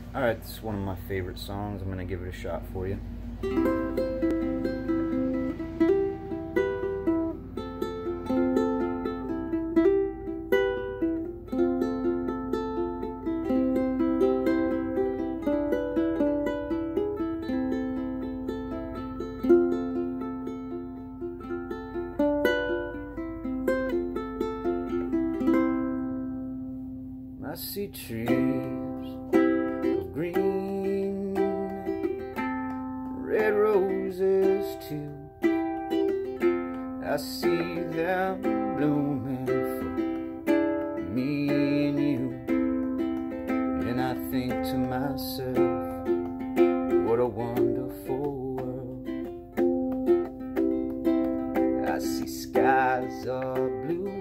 Alright, this is one of my favorite songs. I'm gonna give it a shot for you. I see trees of green, red roses too. I see them blooming for me and you. And I think to myself, what a wonderful world. I see skies are blue,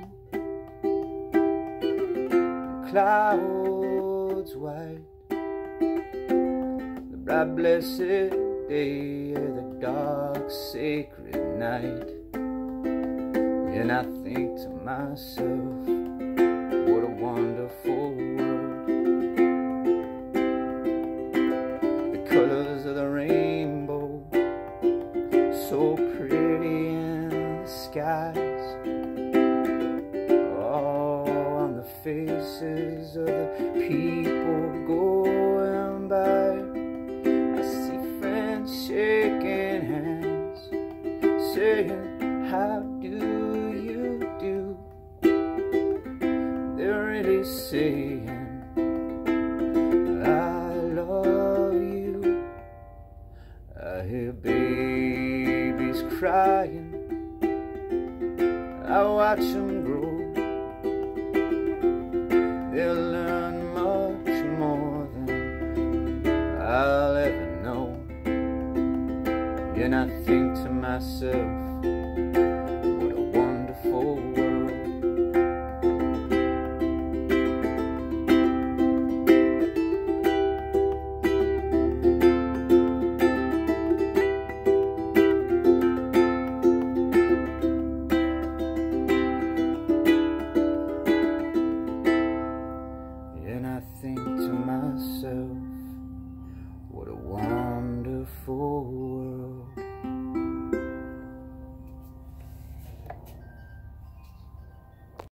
clouds white, the bright blessed day, the dark sacred night. And I think to myself, what a wonderful world. The colors of the rainbow, so pretty in the skies, faces of the people going by. I see friends shaking hands, saying, how do you do? They're really saying, I love you. I hear babies crying, I watch them grow. They'll learn much more than I'll ever know. And I think to myself, what a wonderful world. And I think to myself,